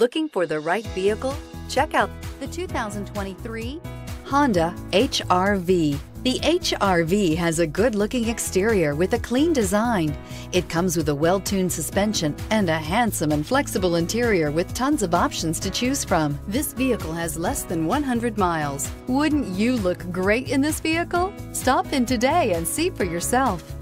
Looking for the right vehicle? Check out the 2023 Honda HR-V. The HR-V has a good-looking exterior with a clean design. It comes with a well-tuned suspension and a handsome and flexible interior with tons of options to choose from. This vehicle has less than 100 miles. Wouldn't you look great in this vehicle? Stop in today and see for yourself.